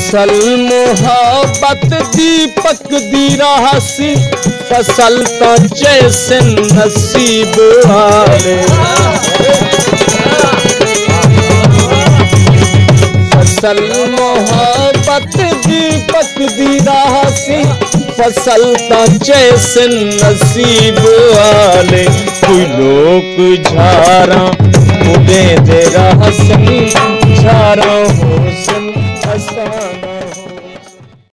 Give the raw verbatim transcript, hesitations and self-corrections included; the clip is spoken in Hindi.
फसल मोहब्बत दीपक दी रहसी फसल तो जैसे नसीब वाले फसल मोहब्बत दीपक दी रहसी फसल तो जैसे नसीब वाले कोई लोग झारा उगे दे रहसन झारा